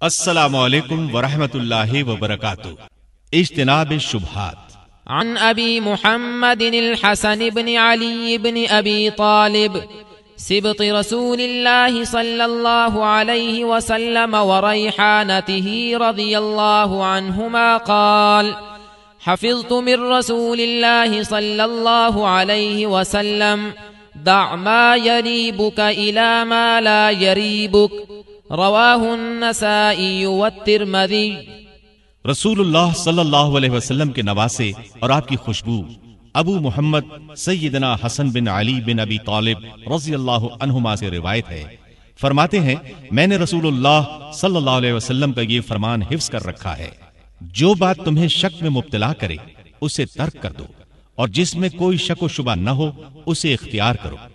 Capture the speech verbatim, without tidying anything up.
अस्सलामु अलैकुम वरहमतुल्लाहि वबरकातुहू। इज्तिनाब शुबहात। अन अबी मुहम्मदिन हसन इब्न अली इब्न अबी तालिब सिब्ति रसूलिल्लाहि सल्लल्लाहु अलैहि वसल्लम व रैहानतिही रज़ियल्लाहु अन्हुमा क़ाल हफ़िज़्तु मिन रसूलिल्लाहि सल्लल्लाहु अलैहि वसल्लम दअ मा यरीबुक इला मा ला यरीबुक रवाहु अन्नसाई व तिर्मिज़ी। रसूलुल्लाह सल्लल्लाहु अलैहि वसल्लम के नवासे और आपकी खुशबू अबू मोहम्मद सैयदना हसन बिन अली बिन अबी तालिब रज़ियल्लाहु अन्हुमा से रिवायत है, फरमाते हैं मैंने रसूलुल्लाह सल्लल्लाहु अलैहि वसल्लम का ये फरमान हिफ्ज़ कर रखा है, जो बात तुम्हें शक में मुब्तला करे उसे तर्क कर दो और जिसमें कोई शक व शुबा न हो उसे इख्तियार करो।